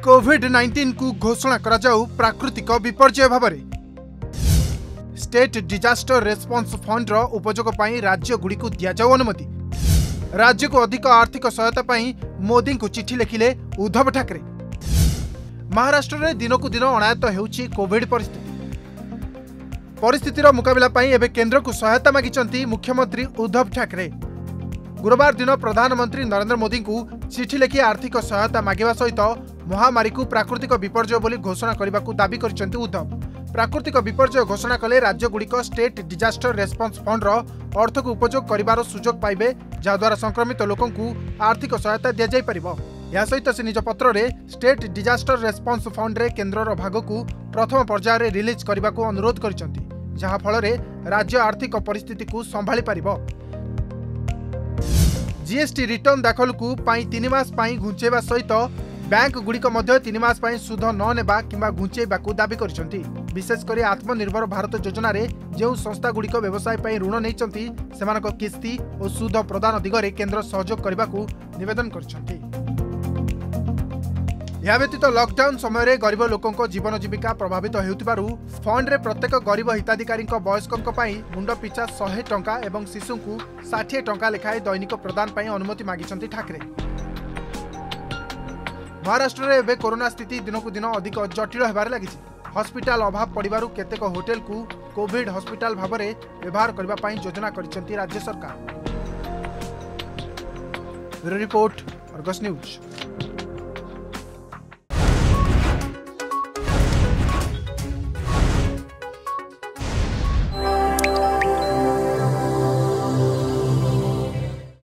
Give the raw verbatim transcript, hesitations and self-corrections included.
Covid nineteen को घोषणा करा जाऊ प्राकृतिक विपर्यय भाव स्टेट डिजास्टर रेस्पॉन्स फंड रो उपयोग पई राज्य गुड़ी को दिया जाऊ अनुमति। राज्य को अधिक आर्थिक सहायता पई मोदी को चिठी लिखिले उद्धव ठाकरे। महाराष्ट्र में दिन को दिन अणायत हेउची कोविड परिस्थिति परिस्थितिर मुकाबला पई एबे केंद्र को सहायता मागिचंती मुख्यमंत्री उद्धव ठाकरे। गुरुवार दिन प्रधानमंत्री नरेंद्र मोदी को चिठी लिखि आर्थिक सहायता मागिबा सहित महामारी को प्राकृतिक विपर्यय बोली घोषणा करने को दाबी करिसेंती उद्धव। प्राकृतिक विपर्यय घोषणा कले राज्य गुड़िक स्टेट डिजास्टर रेस्पॉन्स फंड रो अर्थ को उपयोग करिवार सुजोग पाइबे, जहाद्वारा संक्रमित लोकों को आर्थिक सहायता दिया जाय परिबो। या सहित से निज पत्र रे स्टेट डिजास्टर रेस्पॉन्स फंड रे केंद्र भाग को प्रथम पर्याय रे रिलीज करने को अनुरोध करिसेंती, जहा फल रे राज्य आर्थिक परिस्थिति को संभाली परिबो। जीएसटी रिटर्न दाखल को पाई तीन मास पाई घुंचेबा सहित बैंक गुड़िक मध्य तीन मास पाई सुध न नेबा किंबा घुंचेबा को दाबी करिसेंती। विशेषकर आत्मनिर्भर भारत योजना रे जो संस्था गुड़िक व्यवसाय पाई ऋण नैचंती सेमानक किस्ती और सुध प्रदान दिगरे केंद्र सहयोग करने को निवेदन करिसेंती। या व्यतीत लॉकडाउन समय रे गरीब लोकों जीवन जीविका प्रभावित हेउतिबारु फंड रे प्रत्येक गरीब हिताधिकारी वयस्कों पाई मुंड पिछा सौ टंका एवं शिशु को षाठी टंका लेखाएं दैनिक प्रदान पाई अनुमति मागिछंती ठाकरे। महाराष्ट्र रे एबे कोरोना स्थिति दिन को दिन अधिक जटिल हेबार लागिछि। हॉस्पिटल अभाव पड़िबारु केतेक होटेल को कोविड हॉस्पिटल भाव में व्यवहार करबा पाई योजना करिसेंती राज्य सरकार। Bureau report, Argus news.